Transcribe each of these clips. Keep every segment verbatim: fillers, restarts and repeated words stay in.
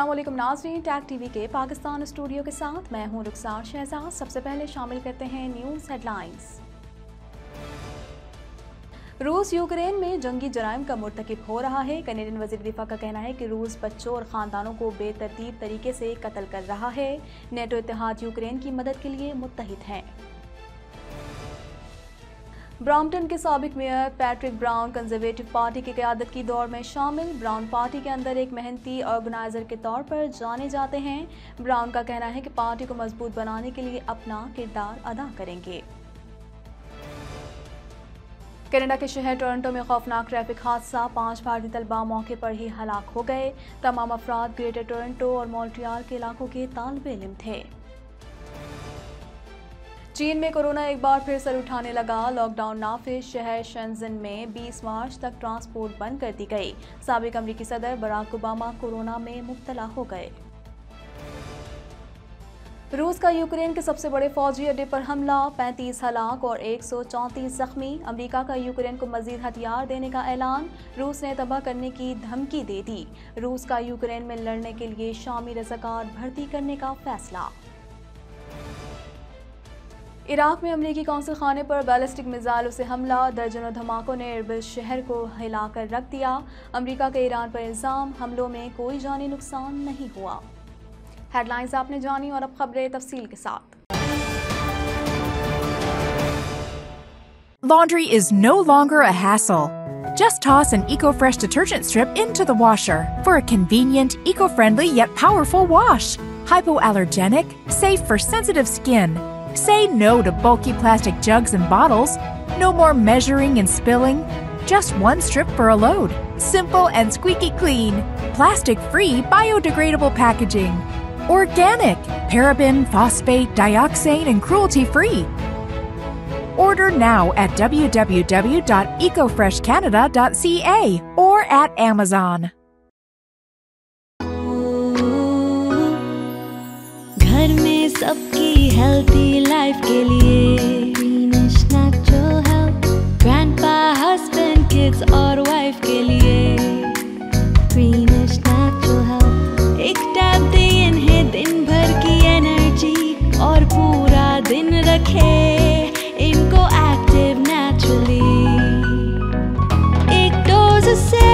अस्सलाम वालेकुम नाज़रीन, टैग टीवी के पाकिस्तान स्टूडियो के साथ मैं हूं रुखसार शहजाद। सबसे पहले शामिल करते हैं न्यूज़ हेडलाइंस। रूस यूक्रेन में जंगी जराइम का मुर्तकिब हो रहा है। कैनेडियन वज़ीर दिफा का कहना है कि रूस बच्चों और ख़ानदानों को बेतरतीब तरीके से कत्ल कर रहा है। नेटो इत्तेहाद यूक्रेन की मदद के लिए मुत्तहिद है। ब्राम्पटन के साबिक mayor Patrick Brown conservative party की क़यादत की दौड़ में शामिल। ब्राउन पार्टी के अंदर एक मेहनती ऑर्गेनाइज़र के तौर पर जाने जाते हैं। ब्राउन का कहना है कि पार्टी को मजबूत बनाने के लिए अपना किरदार अदा करेंगे। कनाडा के शहर टोरंटो में खौफनाक ट्रैफिक हादसा, पांच भारतीय तलबा मौके पर ही हलाक हो गए। तमाम अफराद ग्रेटर टोरंटो और मॉन्ट्रियल के इलाकों के तालिब इल्म थे। चीन में कोरोना एक बार फिर सर उठाने लगा। लॉकडाउन नाफिज, शहर शेंजन में बीस मार्च तक ट्रांसपोर्ट बंद कर दी गई। साबिक अमरीकी सदर बराक ओबामा कोरोना में मुब्तला हो गए। रूस का यूक्रेन के सबसे बड़े फौजी अड्डे पर हमला, पैंतीस हलाक और एक सौ चौंतीस जख्मी। अमरीका का यूक्रेन को मजीद हथियार देने का ऐलान, रूस ने तबाह करने की धमकी दे दी। रूस का यूक्रेन में लड़ने के लिए शामी रज़ाकार भर्ती करने का फैसला। इराक में अमरीकी कौंसल खाने पर बैलिस्टिक मिसाइलों से हमला, दर्जनों धमाकों ने इरबिल शहर को हिलाकर रख दिया। अमरीका के ईरान पर इल्ज़ाम, हमलों में कोई जानी नुकसान नहीं हुआ। हेडलाइंस आपने जानी और अब खबरें तफसील के साथ। Laundry is no longer a hassle. Just toss an EcoFresh detergent strip into the washer for a convenient, eco-friendly yet powerful wash. Hypoallergenic, safe for sensitive skin. Say no to bulky plastic jugs and bottles. No more measuring and spilling. Just one strip for a load. Simple and squeaky clean. Plastic-free, biodegradable packaging. Organic, paraben, phosphate, dioxane, and cruelty-free. Order now at w w w dot eco fresh canada dot c a or at Amazon. घर में सबकी healthy life के लिए greenish natural health, grandpa, husband, kids और wife के लिए greenish natural health. एक tab दे इन्हें दिन भर की एनर्जी और पूरा दिन रखे इनको एक्टिव नेचुरली। एक डोज से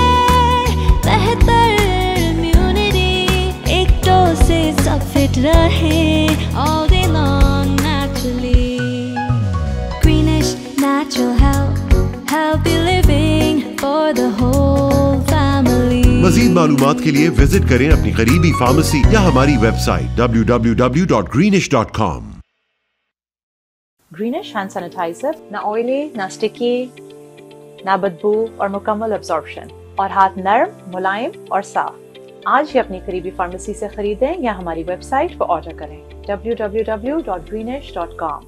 बेहतर इम्यूनिटी, एक डोज से सब फिट रहे all day long naturally. Greenish natural health, healthy living for the whole family. मज़ीद मालूमात के लिए विजिट करें अपनी करीबी फार्मेसी या हमारी website w w w dot greenish dot com। Greenish hand sanitizer ना ऑयली, ना स्टिकी, ना बदबू और मुकम्मल एब्जॉर्प्शन, और हाथ नर्म, मुलायम और साफ। आज ही अपनी करीबी फार्मेसी से खरीदें या हमारी वेबसाइट पर ऑर्डर करें w w w dot greenish dot com।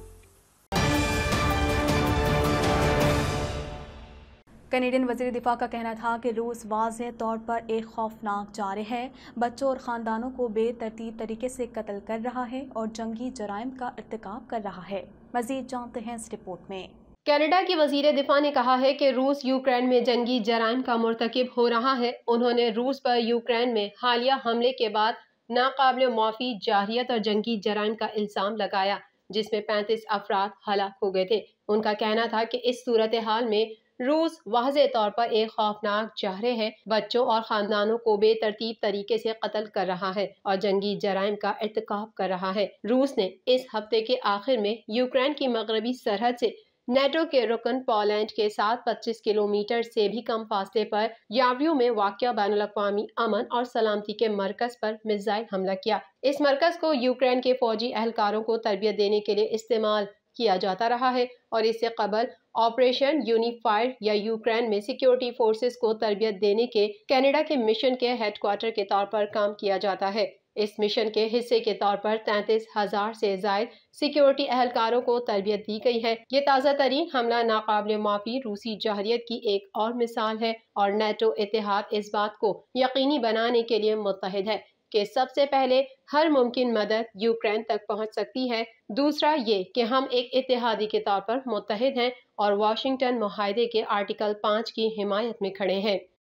Canadian वज़ीर दिफा का कहना था कि रूस वाज़ेह तौर पर एक खौफनाक जारे है, बच्चों और ख़ानदानों को बेतरतीब तरीके से कत्ल कर रहा है और जंगी जराइम का इर्तिकाब कर रहा है। मज़ीद जानते हैं इस रिपोर्ट में। कनाडा की वज़ीर दिफा ने कहा है कि रूस यूक्रेन में जंगी जराइम का मुर्तकिब हो रहा है। उन्होंने रूस पर यूक्रेन में हालिया हमले के बाद नाकाबिल माफ़ी जारहियत और जंगी जराइम का इल्ज़ाम लगाया, जिसमें पैंतीस अफराद हलाक हो गए थे। उनका कहना था कि इस सूरत हाल में रूस वाज़ेह तौर पर एक खौफनाक जारे है, बच्चों और ख़ानदानों को बेतरतीब तरीके से कत्ल कर रहा है और जंगी जराइम का इर्तिकाब कर रहा है। रूस ने इस हफ्ते के आखिर में यूक्रेन की मगरबी सरहद से नेटो के रुकन पोलैंड के साथ पच्चीस किलोमीटर से भी कम फासले पर याव्यू में वाक़या बैनुल-अक़वामी अमन और सलामती के मरकज पर मिसाइल हमला किया। इस मरकज को यूक्रेन के फौजी एहलकारों को तरबियत देने के लिए इस्तेमाल किया जाता रहा है और इससे कबल ऑपरेशन यूनिफाइड या यूक्रेन में सिक्योरिटी फोर्सेस को तरबियत देने के कनाडा के मिशन के हेडक्वार्टर के तौर पर काम किया जाता है। इस मिशन के हिस्से के तौर पर तैंतीस हजार से जायद सिक्योरिटी एहलकारों को तरबियत दी गई है। ये ताज़ा तरीन हमला नाकाबिल माफ़ी रूसी जहरियत की एक और मिसाल है और नेटो इत्तेहाद इस बात को यकीनी बनाने के लिए मुत्तहिद है कि सबसे पहले हर मुमकिन मदद यूक्रेन तक पहुंच सकती है। दूसरा ये कि हम एक इत्तेहादी के तौर पर मुत्तहिद हैं और वाशिंगटन मुआहदे के आर्टिकल पाँच की हिमायत में खड़े हैं।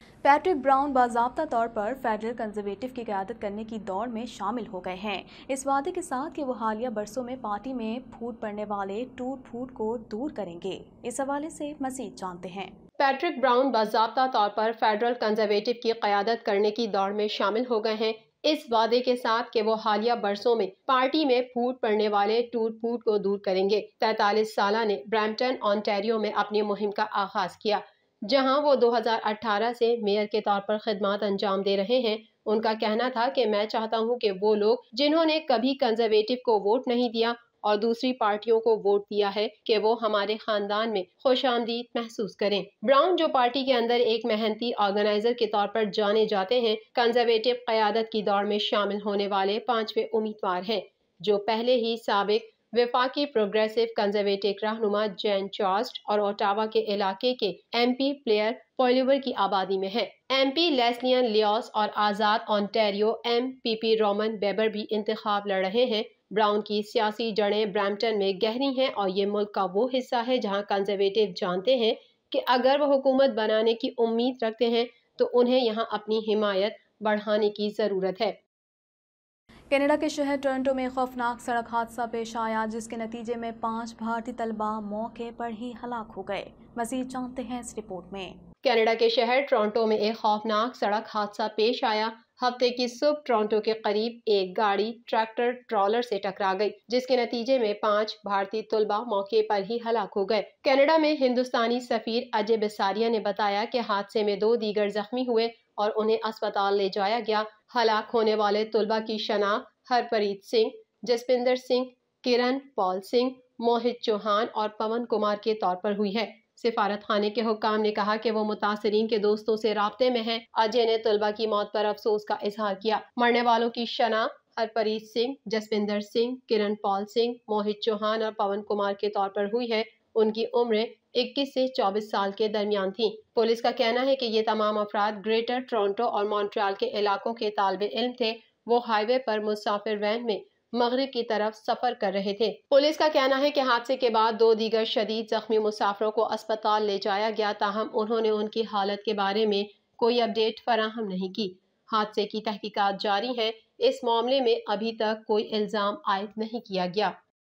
پیٹرک براؤن باضابطہ طور پر فیڈرل کنزرویٹو کی قیادت کرنے کی دوڑ میں شامل ہو گئے ہیں، اس وعدے کے ساتھ کہ وہ حالیہ برسوں میں پارٹی میں پھوٹ پڑنے والے ٹوٹ پھوٹ کو دور کریں گے۔ اس حوالے سے مزید جانتے ہیں۔ پیٹرک براؤن باضابطہ طور پر فیڈرل کنزرویٹو کی قیادت کرنے کی دوڑ میں شامل ہو گئے ہیں، اس وعدے کے ساتھ کہ وہ حالیہ برسوں میں پارٹی میں پھوٹ پڑنے والے ٹوٹ پھوٹ کو دور کریں گے۔ تینتالیس سالہ نے برمپٹن آنٹیریو میں اپنی مہم کا آغاز کیا، جہاں وہ دو ہزار اٹھارہ سے میئر کے طور پر خدمات انجام دے رہے ہیں۔ ان کا کہنا تھا کہ میں چاہتا ہوں کہ وہ لوگ جنہوں نے کبھی کنزرویٹو کو ووٹ نہیں دیا اور دوسری پارٹیوں کو ووٹ دیا ہے کہ وہ ہمارے خاندان میں خوش آمدید محسوس کریں۔ براؤن، جو پارٹی کے اندر ایک محنتی آرگنائزر کے طور پر جانے جاتے ہیں، کنزرویٹو قیادت کی دوڑ میں شامل ہونے والے پانچویں امیدوار ہیں، جو پہلے ہی سابق وفاقی پروگریسو کنزرویٹو رہنما جین چارسٹ اور اوٹاوا کے علاقے کے ایم پی پلیئر پولیور کی آبادی میں ہیں۔ ایم پی لیسلین لیوس اور آزاد Ontario M P P Roman Baber بھی انتخاب لڑ رہے ہیں۔ براؤن کی سیاسی جڑیں برمپٹن میں گہری ہیں اور یہ ملک کا وہ حصہ ہے جہاں کنزرویٹو جانتے ہیں کہ اگر وہ حکومت بنانے کی امید رکھتے ہیں تو انہیں یہاں اپنی حمایت بڑھانے کی ضرورت ہے۔ کینیڈا کے شہر ٹورنٹو میں خوفناک سڑک حادثہ پیش آیا، جس کے نتیجے میں پانچ بھارتی طلباء موقع پر ہی ہلاک ہو گئے۔ مزید جانتے ہیں اس رپورٹ میں۔ کینیڈا کے شہر ٹورنٹو میں ایک خوفناک سڑک حادثہ پیش آیا۔ ہفتے کی صبح ٹورنٹو کے قریب ایک گاڑی ٹریکٹر ٹرالر سے ٹکرا گئی، جس کے نتیجے میں پانچ بھارتی طلباء موقع پر ہی ہلاک ہو گئے۔ کینیڈا میں ہندوستانی سفیر اجے بساریا نے بتایا کہ حادثے میں دو دیگر زخمی ہوئے اور انہیں اسپتال لے جایا گیا۔ ہلاک ہونے والے طلباء کی شناخت ہرپریت سنگھ، جسپندر سنگھ، کرن پال سنگھ، موہت چوہان اور پون کمار کے طور پر ہوئی ہے۔ سفارت خانے کے حکام نے کہا کہ وہ متاثرین کے دوستوں سے رابطے میں ہیں۔ اجے نے طلباء کی موت پر افسوس کا اظہار کیا۔ مرنے والوں کی شناخت ہرپریت سنگھ، جسپندر سنگھ، کرن پال سنگھ، موہت چوہان اور پون کمار کے طور پر ہوئی ہے۔ ان کی عمریں اکیس سے چوبیس سال کے درمیان تھیں۔ پولیس کا کہنا ہے کہ یہ تمام افراد گریٹر ٹورنٹو اور مونٹریال کے علاقوں کے طالب علم تھے۔ وہ ہائی وے پر مسافر وین میں مغرب کی طرف سفر کر رہے تھے۔ پولیس کا کہنا ہے کہ حادثے کے بعد دو دیگر شدید زخمی مسافروں کو اسپتال لے جایا گیا، تاہم انہوں نے ان کی حالت کے بارے میں کوئی اپڈیٹ فراہم نہیں کی۔ حادثے کی تحقیقات جاری ہیں۔ اس معاملے میں ابھی تک کوئی الزام عائد نہیں کیا گیا۔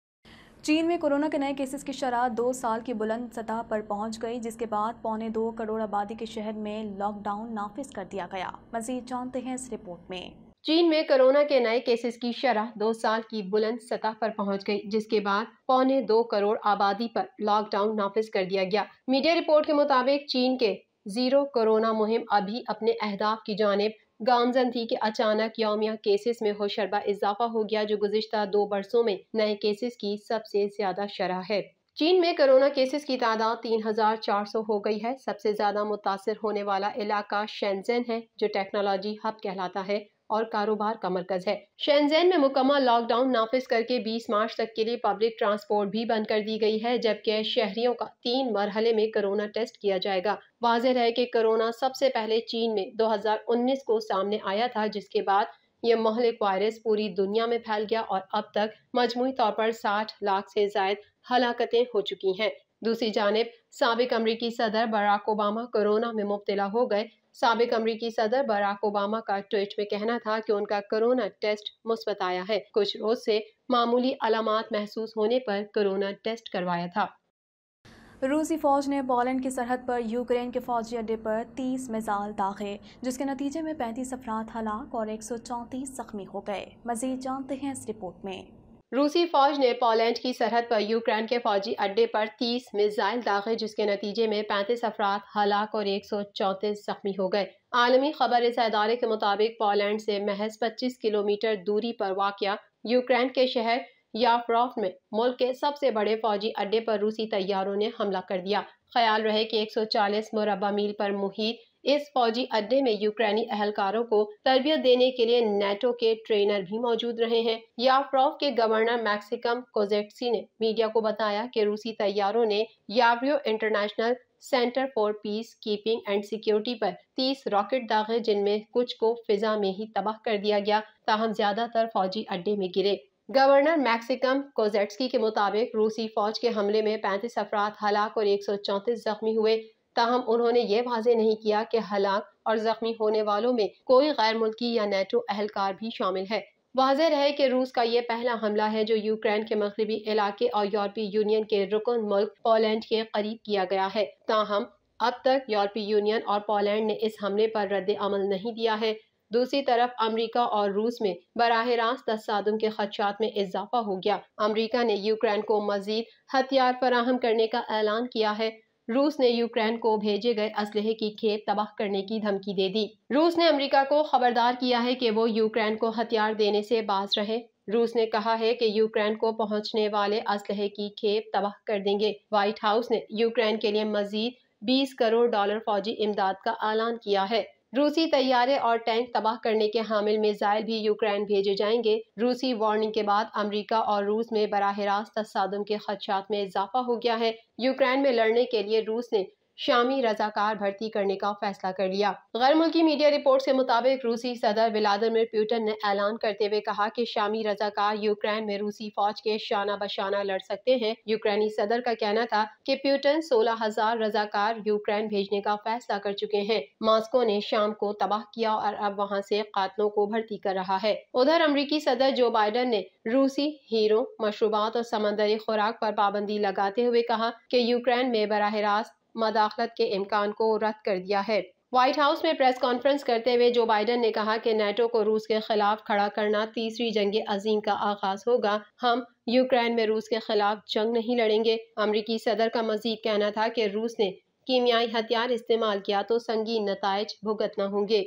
چین میں کورونا کے نئے کیسز کی شرح دو سال کی بلند سطح پر پہنچ گئی، جس کے بعد پونے دو کروڑ آبادی کے شہر میں لاک ڈاؤن نافذ کر دیا گیا۔ مزید جانتے ہیں اس رپورٹ میں۔ چین میں کورونا کے نئے کیسز کی شرح دو سال کی بلند سطح پر پہنچ گئی، جس کے بعد پونے دو کروڑ آبادی پر لاک ڈاؤن نافذ کر دیا گیا۔ میڈیا رپورٹ کے مطابق چین کے زیرو کورونا مہم ابھی اپنے اہداف کی جانب گامزن تھی کہ اچانک یومیہ کیسز میں ہوشربا اضافہ ہو گیا، جو گزشتہ دو برسوں میں نئے کیسز کی سب سے زیادہ شرح ہے۔ چین میں کورونا کیسز کی تعداد تین ہزار چار سو ہو گئی ہے۔ سب سے زیادہ متاثر ہونے والا علاقہ شینزن ہے، جو ٹیکنالوجی ہب کہلاتا ہے اور کاروبار کا مرکز ہے۔ شینزن میں مکمل لاک ڈاؤن نافذ کر کے بیس مارچ تک کے لیے پبلک ٹرانسپورٹ بھی بند کر دی گئی ہے، جبکہ شہریوں کا تین مرحلے میں کورونا ٹیسٹ کیا جائے گا۔ واضح ہے کہ کورونا سب سے پہلے چین میں دو ہزار انیس کو سامنے آیا تھا، جس کے بعد یہ مہلک وائرس پوری دنیا میں پھیل گیا اور اب تک مجموعی طور پر ساٹھ لاکھ سے زائد ہلاکتیں ہو چکی ہیں۔ دوسری جانب سابق امریکی صدر براک اوباما کورونا میں مبتلا ہو گئے۔ سابق امریکی صدر براک اوباما کا ٹویٹ میں کہنا تھا کہ ان کا کورونا ٹیسٹ مثبت آیا ہے۔ کچھ روز سے معمولی علامات محسوس ہونے پر کورونا ٹیسٹ کروایا تھا۔ روسی فوج نے پولینڈ کی سرحد پر یوکرین کے فوجی اڈے پر تیس میزائل داغے، جس کے نتیجے میں پینتیس افراد ہلاک اور ایک سو چونتیس زخمی ہو گئے۔ مزید جانتے ہیں اس رپورٹ میں۔ روسی فوج نے پولینڈ کی سرحد پر یوکرین کے فوجی اڈے پر تیس میزائل داغے، جس کے نتیجے میں پینتیس افراد ہلاک اور ایک سو چونتیس زخمی ہو گئے۔ عالمی خبر رساں ادارے کے مطابق پولینڈ سے محض پچیس کلومیٹر دوری پر واقع یوکرین کے شہر یافروف میں ملک کے سب سے بڑے فوجی اڈے پر روسی طیاروں نے حملہ کر دیا۔ خیال رہے کہ ایک سو چالیس مربع میل پر محیط اس فوجی اڈے میں یوکرینی اہلکاروں کو تربیت دینے کے لیے نیٹو کے ٹرینر بھی موجود رہے ہیں۔ یافروف کے گورنر میکسیکم کوزیٹسی نے میڈیا کو بتایا کہ روسی طیاروں نے Yavoriv international centre for peacekeeping and security پر تیس راکٹ داغے، جن میں کچھ کو فضا میں ہی تباہ کر دیا گیا، تاہم زیادہ تر فوجی اڈے میں گرے۔ گورنر میکسیکم کوزیٹسکی کے مطابق روسی فوج کے حملے میں پینتیس افراد ہلاک اور ایک سو چونتیس زخمی ہوئے۔ تاہم انہوں نے یہ واضح نہیں کیا کہ ہلاک اور زخمی ہونے والوں میں کوئی غیر ملکی یا نیٹو اہلکار بھی شامل ہے۔ واضح رہے کہ روس کا یہ پہلا حملہ ہے جو یوکرین کے مغربی علاقے اور یورپی یونین کے رکن ملک پولینڈ کے قریب کیا گیا ہے۔ تاہم اب تک یورپی یونین اور پولینڈ نے اس حملے پر رد عمل نہیں دیا ہے۔ دوسری طرف امریکہ اور روس میں براہ راست تصادم کے خدشات میں اضافہ ہو گیا۔ امریکہ نے یوکرین کو مزید ہتھیار فراہم کرنے کا اعلان کیا ہے۔ روس نے یوکرین کو بھیجے گئے اسلحے کی کھیپ تباہ کرنے کی دھمکی دے دی۔ روس نے امریکہ کو خبردار کیا ہے کہ وہ یوکرین کو ہتھیار دینے سے باز رہے۔ روس نے کہا ہے کہ یوکرین کو پہنچنے والے اسلحے کی کھیپ تباہ کر دیں گے۔ وائٹ ہاؤس نے یوکرین کے لیے مزید بیس کروڑ ڈالر فوجی امداد کا اعلان کیا ہے۔ روسی طیارے اور ٹینک تباہ کرنے کے حامل میزائل بھی یوکرین بھیجے جائیں گے۔ روسی وارننگ کے بعد امریکہ اور روس میں براہ راست تصادم کے خدشات میں اضافہ ہو گیا ہے۔ یوکرین میں لڑنے کے لیے روس نے شامی رضاکار بھرتی کرنے کا فیصلہ کر لیا۔ غیر ملکی میڈیا رپورٹس کے مطابق روسی صدر ولادیمیر پوٹن نے اعلان کرتے ہوئے کہا کہ شامی رضاکار یوکرین میں روسی فوج کے شانہ بشانہ لڑ سکتے ہیں۔ یوکرینی صدر کا کہنا تھا کہ پوٹن سولہ ہزار رضاکار یوکرین بھیجنے کا فیصلہ کر چکے ہیں۔ ماسکو نے شام کو تباہ کیا اور اب وہاں سے قاتلوں کو بھرتی کر رہا ہے۔ ادھر امریکی صدر جو بائیڈن نے روسی ہیروں، مشروبات اور سمندری خوراک پر پابندی لگاتے ہوئے کہا کہ یوکرین میں براہ راست مداخلت کے امکان کو رد کر دیا ہے۔ وائٹ ہاؤس میں پریس کانفرنس کرتے ہوئے جو بائیڈن نے کہا کہ نیٹو کو روس کے خلاف کھڑا کرنا تیسری جنگ عظیم کا آغاز ہوگا۔ ہم یوکرین میں روس کے خلاف جنگ نہیں لڑیں گے۔ امریکی صدر کا مزید کہنا تھا کہ روس نے کیمیائی ہتھیار استعمال کیا تو سنگین نتائج بھگتنا ہوں گے۔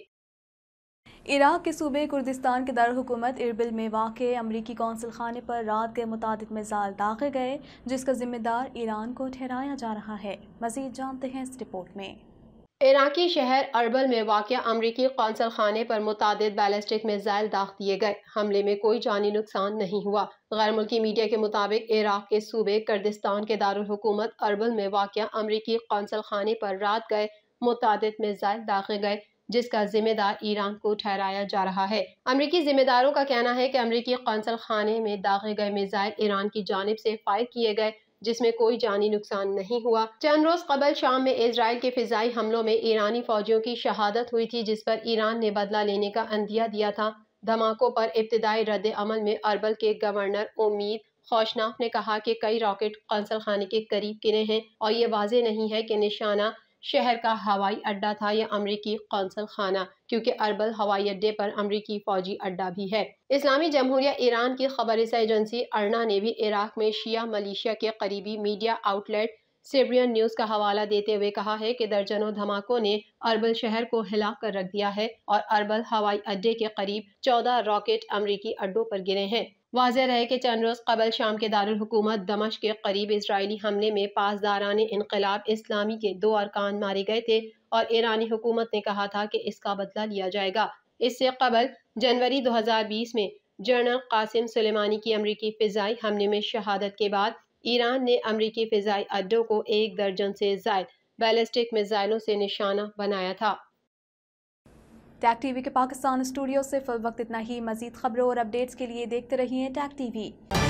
عراق کے صوبے کردستان کے دارالحکومت اربل میں واقع امریکی قونصل خانے پر رات کے متعدد میزائل داغے گئے، جس کا ذمہ دار ایران کو ٹھہرایا جا رہا ہے۔ مزید جانتے ہیں اس رپورٹ میں۔ عراقی شہر اربل میں واقع امریکی قونصل خانے پر متعدد بیلسٹک میزائل داغ دیے گئے۔ حملے میں کوئی جانی نقصان نہیں ہوا۔ غیر ملکی میڈیا کے مطابق عراق کے صوبے کردستان کے دارالحکومت اربل میں واقع امریکی قونصل خانے پر رات گئے متعدد میزائل داغے گئے، جس کا ذمہ دار ایران کو ٹھہرایا جا رہا ہے۔ امریکی ذمہ داروں کا کہنا ہے کہ امریکی قونصل خانے میں داغے گئے میزائل ایران کی جانب سے فائر کیے گئے، جس میں کوئی جانی نقصان نہیں ہوا۔ چند روز قبل شام میں اسرائیل کے فضائی حملوں میں ایرانی فوجیوں کی شہادت ہوئی تھی، جس پر ایران نے بدلہ لینے کا عندیہ دیا تھا۔ دھماکوں پر ابتدائی رد عمل میں اربل کے گورنر امید خوشناف نے کہا کہ کئی راکٹ قونصل خانے کے قریب گرے ہیں اور یہ واضح نہیں ہے کہ نشانہ شہر کا ہوائی اڈہ تھا یا امریکی قونصل خانہ، کیونکہ اربل ہوائی اڈے پر امریکی فوجی اڈہ بھی ہے۔ اسلامی جمہوریہ ایران کی خبر رساں ایجنسی ارنا نے بھی عراق میں شیعہ ملیشیا کے قریبی media outlet Sabereen news کا حوالہ دیتے ہوئے کہا ہے کہ درجنوں دھماکوں نے اربل شہر کو ہلا کر رکھ دیا ہے اور اربل ہوائی اڈے کے قریب چودہ راکٹ امریکی اڈوں پر گرے ہیں۔ واضح رہے کہ چند روز قبل شام کے دارالحکومت دمشق کے قریب اسرائیلی حملے میں پاسداران انقلاب اسلامی کے دو ارکان مارے گئے تھے اور ایرانی حکومت نے کہا تھا کہ اس کا بدلہ لیا جائے گا۔ اس سے قبل جنوری دو ہزار بیس میں جنرل قاسم سلیمانی کی امریکی فضائی حملے میں شہادت کے بعد ایران نے امریکی فضائی اڈوں کو ایک درجن سے زائد بیلسٹک میزائلوں سے نشانہ بنایا تھا۔ ٹیک ٹی وی کے پاکستان اسٹوڈیو سے فی الوقت اتنا ہی۔ مزید خبروں اور اپڈیٹس کے لیے دیکھتے رہیے ٹیک ٹی وی۔